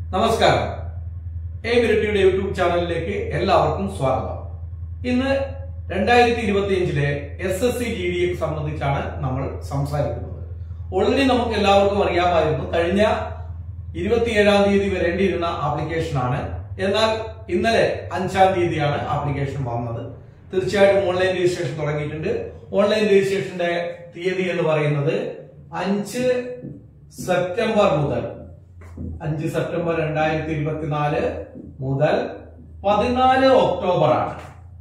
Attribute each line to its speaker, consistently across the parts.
Speaker 1: നമസ്കാരം. എമിരറ്റിയുടെ യൂട്യൂബ് ചാനലിലേക്ക് എല്ലാവർക്കും സ്വാഗതം. ഇന്ന് 2025 SSC GDയെ സംബന്ധിച്ചാണ് നമ്മൾ സംസാരിക്കുന്നത്. ഓൾറെഡി നമുക്ക് എല്ലാവർക്കും അറിയാമായിരുന്നു, കഴിഞ്ഞ 27-ാം തീയതി വരേണ്ടിയിരുന്ന ആപ്ലിക്കേഷനാണ്. എന്നാൽ ഇന്നലെ 5-ാം തീയതിയാണ് ആപ്ലിക്കേഷൻ വന്നത്. തീർച്ചയായിട്ടും ഓൺലൈൻ രജിസ്ട്രേഷൻ തുടങ്ങിയിട്ടുണ്ട്. ഓൺലൈൻ രജിസ്ട്രേഷന്റെ തീയതി എന്ന് പറയുന്നത് 5 സെപ്റ്റംബർ മുതൽ 5 സെപ്റ്റംബർ 2024 മുതൽ 14 ഒക്ടോബർ ആണ്.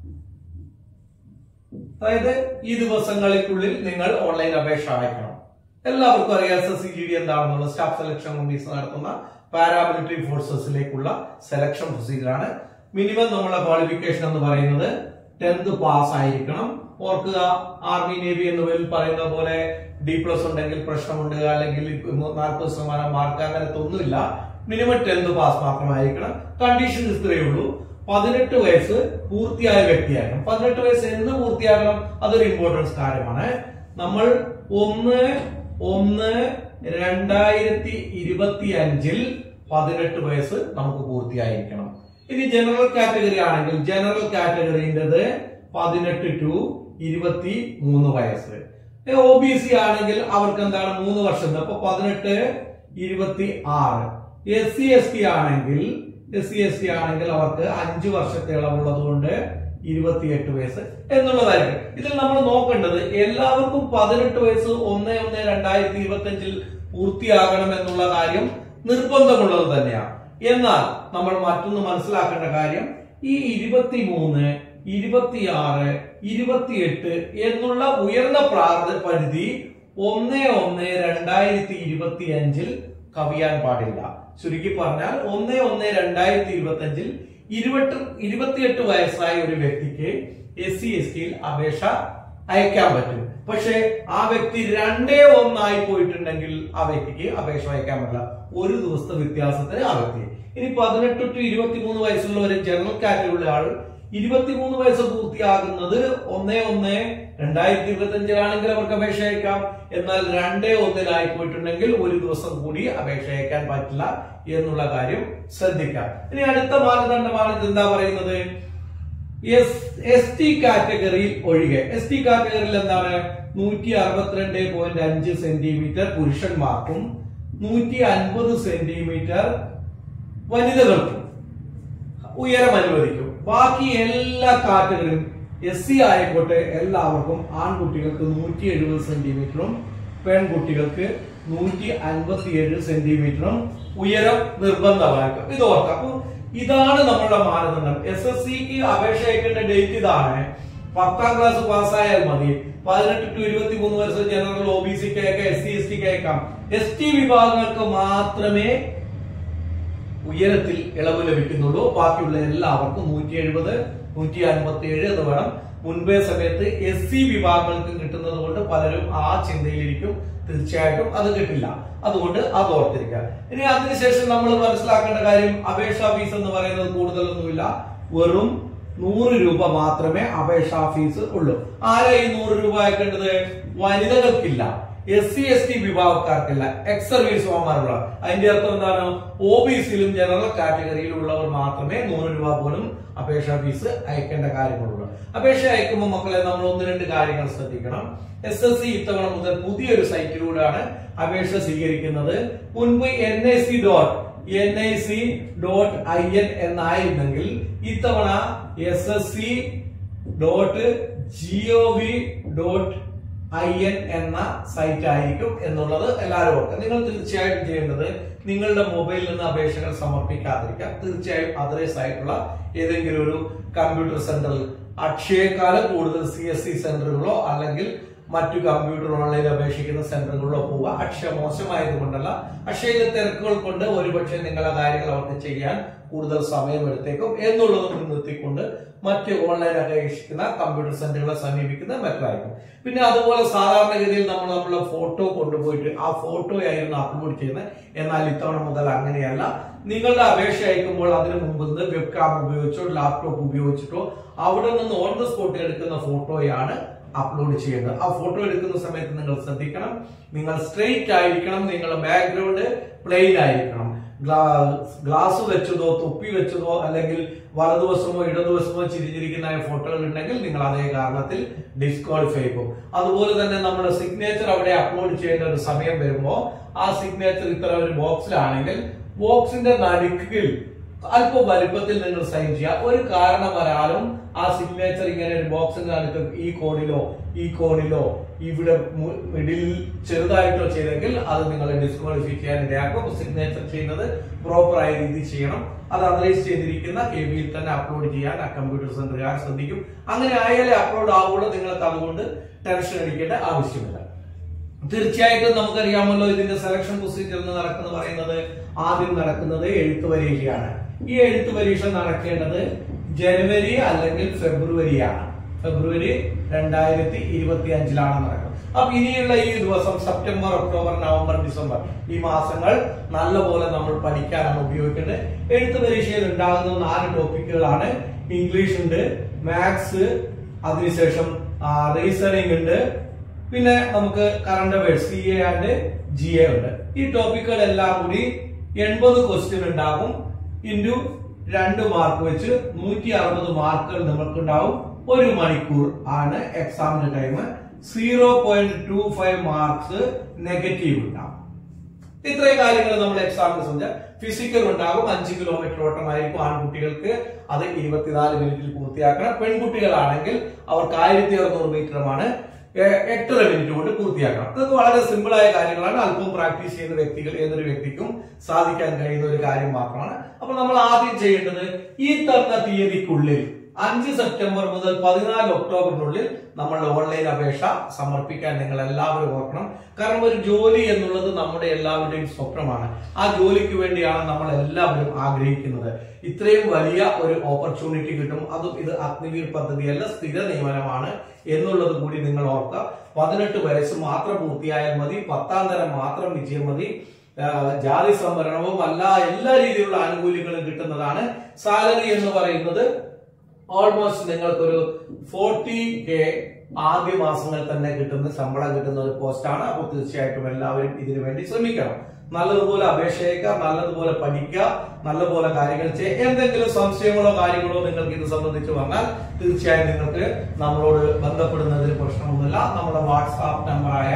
Speaker 1: അതായത് ഈ ദിവസങ്ങൾക്കുള്ളിൽ നിങ്ങൾ ഓൺലൈൻ അപേക്ഷ അയക്കണം. എല്ലാവർക്കും അറിയാം SSC GD എന്താണെന്നുള്ള സ്റ്റാഫ് സെലക്ഷൻ കമ്മീഷൻ നടത്തുന്ന പാരാമിലിറ്ററി ഫോഴ്സസിലേക്കുള്ള സെലക്ഷൻ പ്രൊസീജിയർ ആണ്. മിനിമം നമ്മുടെ ക്വാളിഫിക്കേഷൻ എന്ന് പറയുന്നത് 10th പാസ് ആയിരിക്കണം. ഓർക്കുക, ആർമി നേവി എന്നിവയിൽ പറയുന്ന പോലെ D+ ഉണ്ടെങ്കിൽ പ്രശ്നമുണ്ട്, അല്ലെങ്കിൽ 40% മാർക്ക്, അങ്ങനത്തെ ഒന്നുമില്ല. Minimum 10th pass മാത്രമായിരിക്കണം. കണ്ടീഷൻ ഇത്രയേ ഉള്ളൂ, 18 വയസ്സ് പൂർത്തിയായ വ്യക്തിയാകണം. 18 വയസ്സ് എന്ന് പൂർത്തിയാകണം, അതൊരു ഇമ്പോർട്ടൻസ് കാര്യമാണ്. നമ്മൾ 1/1/2025 18 വയസ്സ് നമുക്ക് പൂർത്തിയായിരിക്കണം. ഇനി ജനറൽ കാറ്റഗറി ആണെങ്കിൽ ജനറൽ കാറ്റഗറിൻ്റെത് 18 to 23 വയസ്സ്. OBC ആണെങ്കിൽ അവർക്ക് എന്താണ് 3 വർഷം, അപ്പൊ 18 26. SC/ST ആണെങ്കിൽ അവർക്ക് 5 വർഷത്തെ ഇളവുള്ളത് കൊണ്ട് 28 വയസ്സ് എന്നുള്ളതായിരിക്കും. ഇതിൽ നമ്മൾ നോക്കേണ്ടത് എല്ലാവർക്കും 18 വയസ്സ് 1/1/2025 പൂർത്തിയാകണം എന്നുള്ള കാര്യം നിർബന്ധമുള്ളത് തന്നെയാണ്. എന്നാൽ നമ്മൾ മറ്റൊന്ന് മനസ്സിലാക്കേണ്ട കാര്യം, ഈ 23, 26, 28 എന്നുള്ള ഉയർന്ന പരിധി 1/1/2025 കവിയാൻ പാടില്ല. ചുരുക്കി പറഞ്ഞാൽ 1/1/2025 28 വയസ്സായ ഒരു വ്യക്തിക്ക് SC/ST അപേക്ഷ അയക്കാൻ പറ്റും. പക്ഷെ ആ വ്യക്തി 2/1 ആയി പോയിട്ടുണ്ടെങ്കിൽ ആ വ്യക്തിക്ക് അപേക്ഷ അയക്കാൻ പറ്റില്ല. ഒരു ദിവസത്തെ വ്യത്യാസത്തിന് ആ വ്യക്തി. ഇനി 18 to 23 വയസ്സുള്ള ഒരു ജനറൽ കാറ്റഗറിയിലുള്ള ആൾ 23 വയസ്സ് പൂർത്തിയാകുന്നത് 1/1/2025 ആണെങ്കിൽ അവർക്ക് അപേക്ഷ അയക്കാം. എന്നാൽ 2/1 പോയിട്ടുണ്ടെങ്കിൽ ഒരു ദിവസം കൂടി അപേക്ഷ അയക്കാൻ പറ്റില്ല എന്നുള്ള കാര്യം ശ്രദ്ധിക്കാം. ഇനി അടുത്ത മാനദണ്ഡമാണ് എന്താ പറയുന്നത്, ST കാറ്റഗറിയിൽ ഒഴികെ. ST കാറ്റഗറിയിൽ എന്താണ്, 162.5 സെന്റിമീറ്റർ പുരുഷന്മാർക്കും 150 സെന്റിമീറ്റർ വനിതകൾക്കും ഉയരം അനുവദിക്കും. ബാക്കി എല്ലാ കാറ്റഗറിയും SC ആയിക്കോട്ടെ എല്ലാവർക്കും ആൺകുട്ടികൾക്ക് 170 സെന്റിമീറ്ററും പെൺകുട്ടികൾക്ക് 157 സെന്റിമീറ്ററും ഉയരം നിർബന്ധമായിരിക്കും. ഇത് ഓർക്കാം. അപ്പൊ ഇതാണ് നമ്മുടെ മാനദണ്ഡം. SSCക്ക് അപേക്ഷ അയക്കേണ്ട ഡേറ്റ് ഇതാണ്. 10ാം ക്ലാസ് പാസ്സായാൽ മതി. 18 to 23 വയസ്സ് ജനറൽ OBCക്ക് അയക്കാം, SC/STക്ക് അയക്കാം. ST വിഭാഗങ്ങൾക്ക് മാത്രമേ ഉയരത്തിൽ ഇളവ് ലഭിക്കുന്നുള്ളൂ. ബാക്കിയുള്ള എല്ലാവർക്കും 170, 157 എന്ന് വേണം. മുൻപേ സമയത്ത് SC വിഭാഗങ്ങൾക്ക് കിട്ടുന്നത് കൊണ്ട് പലരും ആ ചിന്തയിലിരിക്കും, തീർച്ചയായിട്ടും അത് കിട്ടില്ല. അതുകൊണ്ട് അത് ഓർത്തിരിക്കുക. ഇനി അതിനുശേഷം നമ്മൾ മനസ്സിലാക്കേണ്ട കാര്യം, അപേക്ഷാ ഫീസ് എന്ന് പറയുന്നത് കൂടുതലൊന്നുമില്ല, വെറും 100 രൂപ മാത്രമേ അപേക്ഷാ ഫീസ് ഉള്ളൂ. ആരാ ഈ 100 രൂപ അയക്കേണ്ടത്? വനിതകൾക്കില്ല, SC/ST വിഭാഗക്കാർക്കില്ല, എക്സ് സർവീസ്മാന്മാരുള്ള. അതിന്റെ അർത്ഥം എന്താണ്, OBCയിലും ജനറൽ കാറ്റഗറിയിലുള്ളവർ മാത്രമേ 100 രൂപ പോലും അപേക്ഷാ ഫീസ് അയക്കേണ്ട കാര്യങ്ങളുള്ളൂ. അപേക്ഷ അയക്കുമ്പോൾ മക്കളെ നമ്മൾ 1-2 കാര്യങ്ങൾ ശ്രദ്ധിക്കണം. SSC ഇത്തവണ മുതൽ പുതിയൊരു സൈറ്റിലൂടെയാണ് അപേക്ഷ സ്വീകരിക്കുന്നത്. മുൻപ് nic.in എന്നായിരുന്നെങ്കിൽ ഇത്തവണ ssc.gov.in എന്ന സൈറ്റ് ആയിരിക്കും എന്നുള്ളത് എല്ലാവരും ഓർക്കുക. നിങ്ങൾ തീർച്ചയായിട്ടും ചെയ്യേണ്ടത്, നിങ്ങളുടെ മൊബൈലിൽ നിന്ന് അപേക്ഷകൾ സമർപ്പിക്കാതിരിക്കുക. തീർച്ചയായും അഡ്രസ് ആയിട്ടുള്ള ഏതെങ്കിലും ഒരു കമ്പ്യൂട്ടർ സെന്ററിൽ, അക്ഷയേക്കാളും കൂടുതൽ CSC സെന്ററുകളോ അല്ലെങ്കിൽ മറ്റു കമ്പ്യൂട്ടർ ഓൺലൈൻ അപേക്ഷിക്കുന്ന സെന്ററുകളിലോ പോവുക. അക്ഷയ മോശമായതുകൊണ്ടല്ല, അക്ഷയയിലെ തിരക്കുകൾ കൊണ്ട് ഒരുപക്ഷെ നിങ്ങളുടെ കാര്യങ്ങൾ അവർക്ക് ചെയ്യാൻ കൂടുതൽ സമയം എടുത്തേക്കും എന്നുള്ളത് മുൻനിർത്തിക്കൊണ്ട് മറ്റ് ഓൺലൈൻ അപേക്ഷിക്കുന്ന കമ്പ്യൂട്ടർ സെന്ററുകളെ സമീപിക്കുന്ന ബെറ്ററായിരിക്കും. പിന്നെ അതുപോലെ സാധാരണഗതിയിൽ നമ്മളുടെ ഫോട്ടോ കൊണ്ടുപോയിട്ട് ആ ഫോട്ടോ ആയിരുന്നു അപ്ലോഡ് ചെയ്യുന്നത്. എന്നാൽ ഇത്തവണ മുതൽ അങ്ങനെയല്ല. നിങ്ങളുടെ അപേക്ഷ അയക്കുമ്പോൾ അതിന് മുമ്പ് വെബ്കാം ഉപയോഗിച്ചോ ലാപ്ടോപ്പ് ഉപയോഗിച്ചിട്ടോ അവിടെ നിന്ന് ഓൺ ദ സ്പോട്ട് എടുക്കുന്ന ഫോട്ടോയാണ് അപ്ലോഡ് ചെയ്യേണ്ടത്. ആ ഫോട്ടോ എടുക്കുന്ന സമയത്ത് നിങ്ങൾ ശ്രദ്ധിക്കണം, നിങ്ങൾ സ്ട്രെയിറ്റ് ആയിരിക്കണം, നിങ്ങളുടെ ബാക്ക്ഗ്രൗണ്ട് പ്ലെയിൻ ആയിരിക്കണം. ഗ്ലാസ് വെച്ചതോ തൊപ്പി വെച്ചതോ അല്ലെങ്കിൽ വലതുവശമോ ഇടതുവശമോ ചിരിച്ചിരിക്കുന്ന ഫോട്ടോകൾ ഉണ്ടെങ്കിൽ നിങ്ങൾ അതേ കാരണത്തിൽ ഡിസ്ക്വാളിഫൈ ചെയ്യും. അതുപോലെ തന്നെ നമ്മുടെ സിഗ്നേച്ചർ അവിടെ അപ്ലോഡ് ചെയ്യേണ്ട ഒരു സമയം വരുമ്പോൾ ആ സിഗ്നേച്ചർ ഇത്തരം ഒരു ബോക്സിലാണെങ്കിൽ ബോക്സിന്റെ നടുക്കിൽ അല്പം വലുപ്പത്തിൽ നിങ്ങൾ സൈൻ ചെയ്യുക. ഒരു കാരണവരാലും ആ സിഗ്നേച്ചർ ഇങ്ങനെ ഒരു ബോക്സിന്റെ നടുക്ക് ഈ കോണിലോ ഇവിടെ മിഡിൽ ചെറുതായിട്ടോ ചെയ്തെങ്കിൽ അത് നിങ്ങളെ ഡിസ്ക്വാളിഫൈ ചെയ്യാൻ ഇടയാക്കും. സിഗ്നേച്ചർ ചെയ്യുന്നത് പ്രോപ്പർ ആയ രീതി ചെയ്യണം. അത് അനലൈസ് ചെയ്തിരിക്കുന്ന കെബിയിൽ തന്നെ അപ്ലോഡ് ചെയ്യാൻ ആ കമ്പ്യൂട്ടർ സെന്ററുകാർ ശ്രദ്ധിക്കും. അങ്ങനെ ആയാലേ അപ്ലോഡ് ആവുള്ളൂ. നിങ്ങൾക്ക് അതുകൊണ്ട് ടെൻഷൻ അടിക്കേണ്ട ആവശ്യമില്ല. തീർച്ചയായിട്ടും നമുക്കറിയാമല്ലോ ഇതിന്റെ സെലക്ഷൻ പ്രൊസീജിയർ എന്ന് പറയുന്നത് ആദ്യം നടക്കുന്നത് എഴുത്ത് പരീക്ഷയാണ്. ഈ എഴുത്ത് പരീക്ഷ നടക്കേണ്ടത് ജനുവരി അല്ലെങ്കിൽ ഫെബ്രുവരിയാണ്. ഫെബ്രുവരി 2025 നടക്കുന്നത്. അപ്പൊ ഇനിയുള്ള ഈ ദിവസം സെപ്റ്റംബർ, ഒക്ടോബർ, നവംബർ, ഡിസംബർ ഈ മാസങ്ങൾ നല്ലപോലെ നമ്മൾ പഠിക്കാനാണ് ഉപയോഗിക്കേണ്ടത്. എഴുത്ത് പരീക്ഷയിൽ ഉണ്ടാകുന്ന 4 ടോപ്പിക്കുകളാണ്. ഇംഗ്ലീഷ് ഉണ്ട്, മാത്സ്, അതിനുശേഷം റീസണിംഗ് ഉണ്ട്, പിന്നെ നമുക്ക് current affairs CA and GA ഉണ്ട്. ഈ ടോപ്പിക്കുകളെല്ലാം കൂടി 80 ക്വസ്റ്റ്യൻ ഉണ്ടാകും. ഇൻറ്റു 2 മാർക്ക് വെച്ച് 160 മാർക്കുകൾ നമുക്കുണ്ടാവും. 1 മണിക്കൂർ ആണ് എക്സാമിന്റെ ടൈം. 0.25 മാർക്സ് നെഗറ്റീവ് ഉണ്ടാവും. ഇത്രയും കാര്യങ്ങൾ നമ്മൾ എക്സാമിന് സംബന്ധിച്ച ഫിസിക്കൽ ഉണ്ടാകും. 5 കിലോമീറ്റർ ഓട്ടമായിരിക്കും ആൺകുട്ടികൾക്ക്. അത് 24 മിനിറ്റിൽ പൂർത്തിയാക്കണം. പെൺകുട്ടികളാണെങ്കിൽ അവർക്ക് 1600 മീറ്ററുമാണ്. 8.5 മിനിറ്റ് കൊണ്ട് പൂർത്തിയാക്കണം. ഇതൊക്കെ വളരെ സിമ്പിൾ ആയ കാര്യങ്ങളാണ്. അല്പം പ്രാക്ടീസ് ചെയ്യുന്ന വ്യക്തികൾ ഏതൊരു വ്യക്തിക്കും സാധിക്കാൻ കഴിയുന്ന ഒരു കാര്യം മാത്രമാണ്. അപ്പൊ നമ്മൾ ആദ്യം ചെയ്യേണ്ടത് ഈ തന്ന തീയതിക്കുള്ളിൽ 5 സെപ്റ്റംബർ മുതൽ 14 ഒക്ടോബറിനുള്ളിൽ നമ്മളുടെ ഓൺലൈൻ അപേക്ഷ സമർപ്പിക്കാൻ നിങ്ങൾ എല്ലാവരും ഓർക്കണം. കാരണം ഒരു ജോലി എന്നുള്ളത് നമ്മുടെ എല്ലാവരുടെയും സ്വപ്നമാണ്. ആ ജോലിക്ക് വേണ്ടിയാണ് നമ്മൾ എല്ലാവരും ആഗ്രഹിക്കുന്നത്. ഇത്രയും വലിയ ഒരു ഓപ്പർച്യൂണിറ്റി കിട്ടും. അതും ഇത് അഗ്നിവീർ പദ്ധതിയല്ല, സ്ഥിര നിയമനമാണ് എന്നുള്ളത് കൂടി നിങ്ങൾ ഓർക്കുക. 18 വയസ്സ് മാത്രം പൂർത്തിയായാൽ മതി. 10ാം തരം മാത്രം വിജയം മതി. ജാതി സംവരണവും എല്ലാ രീതിയിലുള്ള ആനുകൂല്യങ്ങളും കിട്ടുന്നതാണ്. സാലറി എന്ന് പറയുന്നത് ഓൾമോസ്റ്റ് നിങ്ങൾക്കൊരു 40K ആദ്യ മാസങ്ങൾ തന്നെ കിട്ടുന്ന ശമ്പളം കിട്ടുന്ന ഒരു പോസ്റ്റാണ്. അപ്പോൾ തീർച്ചയായിട്ടും എല്ലാവരും ഇതിനു വേണ്ടി ശ്രമിക്കണം. നല്ലതുപോലെ അപേക്ഷ അയക്കുക, നല്ലതുപോലെ പഠിക്കുക, നല്ലപോലെ കാര്യങ്ങൾ ചെയ്യുക. എന്തെങ്കിലും സംശയങ്ങളോ കാര്യങ്ങളോ നിങ്ങൾക്ക് ഇത് സംബന്ധിച്ച് വന്നാൽ തീർച്ചയായും നിങ്ങൾക്ക് നമ്മളോട് ബന്ധപ്പെടുന്നതിൽ പ്രശ്നമൊന്നുമില്ല. നമ്മുടെ വാട്സാപ്പ് നമ്പറായ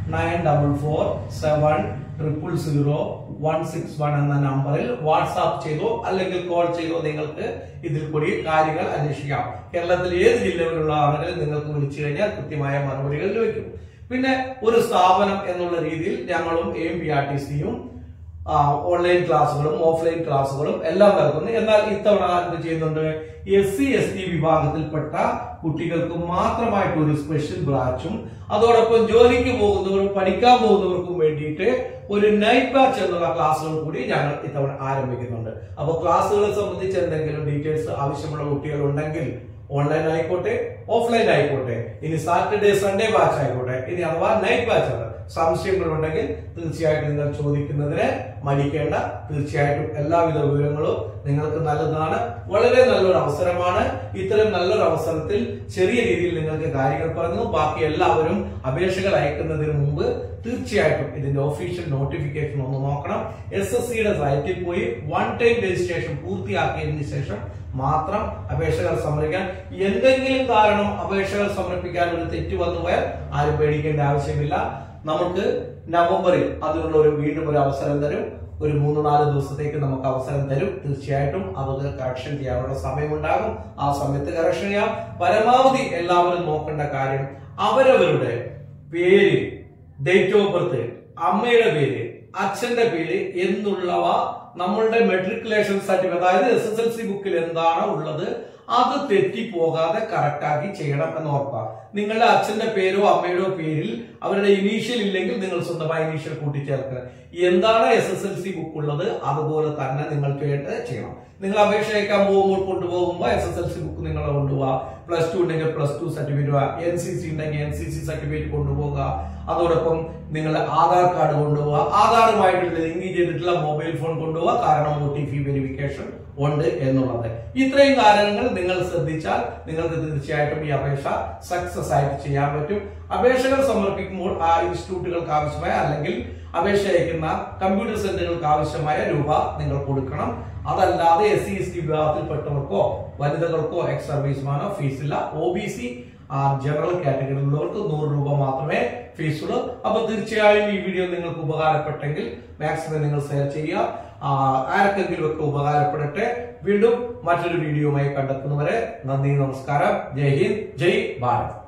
Speaker 1: 9447000161 എന്ന നമ്പറിൽ വാട്സാപ്പ് ചെയ്തോ അല്ലെങ്കിൽ കോൾ ചെയ്തോ നിങ്ങൾക്ക് ഇതിൽ കൂടി കാര്യങ്ങൾ അന്വേഷിക്കാം. കേരളത്തിൽ ഏത് ജില്ലയിലുള്ള ആളുകൾ നിങ്ങൾക്ക് വിളിച്ചു കഴിഞ്ഞാൽ കൃത്യമായ മറുപടികൾ ലഭിക്കും. പിന്നെ ഒരു സ്ഥാപനം എന്നുള്ള രീതിയിൽ ഞങ്ങളും AMPRTCയും ഓൺലൈൻ ക്ലാസ്സുകളും ഓഫ്ലൈൻ ക്ലാസ്സുകളും എല്ലാം നടക്കുന്നു. എന്നാൽ ഇത്തവണ എന്ത് ചെയ്യുന്നുണ്ട്, SC/ST വിഭാഗത്തിൽപ്പെട്ട കുട്ടികൾക്ക് മാത്രമായിട്ട് ഒരു സ്പെഷ്യൽ ബ്രാഞ്ചും അതോടൊപ്പം ജോലിക്ക് പോകുന്നവർക്കും പഠിക്കാൻ പോകുന്നവർക്കും വേണ്ടിയിട്ട് ഒരു നൈറ്റ് ബാച്ച് എന്നുള്ള ക്ലാസ്സുകൾ കൂടി ഞങ്ങൾ ഇത്തവണ ആരംഭിക്കുന്നുണ്ട്. അപ്പൊ ക്ലാസ്സുകളെ സംബന്ധിച്ച് എന്തെങ്കിലും ഡീറ്റെയിൽസ് ആവശ്യമുള്ള കുട്ടികൾ ഉണ്ടെങ്കിൽ ഓൺലൈൻ ആയിക്കോട്ടെ ഓഫ്ലൈൻ ആയിക്കോട്ടെ, ഇനി സാറ്റർഡേ സൺഡേ ബാച്ച് ആയിക്കോട്ടെ, ഇനി അഥവാ നൈറ്റ് ബാച്ച് ആണ്, സംശയങ്ങളുണ്ടെങ്കിൽ തീർച്ചയായിട്ടും നിങ്ങൾ ചോദിക്കുന്നതിന് മടിക്കേണ്ട. തീർച്ചയായിട്ടും എല്ലാവിധ വിവരങ്ങളും നിങ്ങൾക്ക് നല്ലതാണ്. വളരെ നല്ലൊരു അവസരമാണ്. ഇത്തരം നല്ലൊരു അവസരത്തിൽ ചെറിയ രീതിയിൽ നിങ്ങൾക്ക് കാര്യങ്ങൾ പറഞ്ഞു. ബാക്കി എല്ലാവരും അപേക്ഷകൾ അയക്കുന്നതിന് മുമ്പ് തീർച്ചയായിട്ടും ഇതിന്റെ ഒഫീഷ്യൽ നോട്ടിഫിക്കേഷൻ ഒന്ന് നോക്കണം. SSCയുടെ സൈറ്റിൽ പോയി 1 ടൈം രജിസ്ട്രേഷൻ പൂർത്തിയാക്കിയതിനു ശേഷം മാത്രം അപേക്ഷകൾ സമർപ്പിക്കാൻ. എന്തെങ്കിലും കാരണം അപേക്ഷകൾ സമർപ്പിക്കാൻ ഒരു തെറ്റ് വന്നു പോയാൽ ആരും പേടിക്കേണ്ട ആവശ്യമില്ല. നമുക്ക് നവംബറിൽ അതിനുള്ള വീണ്ടും ഒരു അവസരം തരും. ഒരു 3-4 ദിവസത്തേക്ക് നമുക്ക് അവസരം തരും. തീർച്ചയായിട്ടും അത് കറക്ഷൻ ചെയ്യാനുള്ള സമയമുണ്ടാകും. ആ സമയത്ത് കറക്ഷൻ ചെയ്യാം. പരമാവധി എല്ലാവരും നോക്കേണ്ട കാര്യം അവരവരുടെ പേര്, ഡേറ്റ് ഓഫ് ബർത്ത്, അമ്മയുടെ പേര്, അച്ഛന്റെ പേര് എന്നുള്ളവ നമ്മളുടെ മെട്രിക്കുലേഷൻ സർട്ടിഫിക്കറ്റ്, അതായത് SSLC ബുക്കിൽ എന്താണോ ഉള്ളത് അത് തെറ്റിപ്പോകാതെ കറക്റ്റാക്കി ചെയ്യണം എന്ന് ഓർക്കുക. നിങ്ങളുടെ അച്ഛന്റെ പേരോ അമ്മയുടെ പേരിൽ അവരുടെ ഇനീഷ്യൽ ഇല്ലെങ്കിൽ നിങ്ങൾ സ്വന്തമായി ഇനീഷ്യൽ കൂട്ടിച്ചേർക്കുക. എന്താണ് SSLC ബുക്ക് ഉള്ളത് അതുപോലെ തന്നെ നിങ്ങൾ ചെയ്യണം. നിങ്ങൾ അപേക്ഷ അയക്കാൻ കൊണ്ടുപോകുമ്പോൾ SSLC ബുക്ക് നിങ്ങൾ കൊണ്ടുപോകുക. +2 ഉണ്ടെങ്കിൽ +2 സർട്ടിഫിക്കറ്റ്, NCC ഉണ്ടെങ്കിൽ NCC സർട്ടിഫിക്കറ്റ് കൊണ്ടുപോകുക. അതോടൊപ്പം നിങ്ങളുടെ ആധാർ കാർഡ് കൊണ്ടുപോവുക, ആധാറുമായിട്ട് ലിങ്ക് ചെയ്തിട്ടുള്ള മൊബൈൽ ഫോൺ കൊണ്ടുപോവുക, കാരണം OTP വെരിഫിക്കേഷൻ ഉണ്ട് എന്നുള്ളത്. ഇത്രയും കാര്യങ്ങൾ നിങ്ങൾ ശ്രദ്ധിച്ചാൽ നിങ്ങൾക്ക് തീർച്ചയായിട്ടും ഈ അപേക്ഷ സക്സസ് ആയിട്ട് ചെയ്യാൻ പറ്റും. അപേക്ഷകൾ സമർപ്പിക്കുമ്പോൾ ആ ഇൻസ്റ്റിറ്റ്യൂട്ടുകൾക്ക് ആവശ്യമായ അല്ലെങ്കിൽ അപേക്ഷ അയക്കുന്ന കമ്പ്യൂട്ടർ സെന്ററുകൾക്ക് ആവശ്യമായ രൂപ നിങ്ങൾ കൊടുക്കണം. അതല്ലാതെ SC/ST വിഭാഗത്തിൽപ്പെട്ടവർക്കോ വനിതകൾക്കോ എക്സ് സർവീസ്മാനോ ഫീസില്ല. OBC ജനറൽ കാറ്റഗറിയിലുള്ളവർക്ക് 100 രൂപ മാത്രമേ ഫീസുള്ളൂ. അപ്പൊ തീർച്ചയായും ഈ വീഡിയോ നിങ്ങൾക്ക് ഉപകാരപ്പെട്ടെങ്കിൽ മാക്സിമം നിങ്ങൾ ഷെയർ ചെയ്യുക. ആർക്കെങ്കിലും ഒക്കെ ഉപകാരപ്പെടട്ടെ. വീണ്ടും മറ്റൊരു വീഡിയോയുമായി കണ്ടെത്തുന്നവരെ നന്ദി, നമസ്കാരം. ജയ് ഹിന്ദ്, ജയ് ഭാരത്.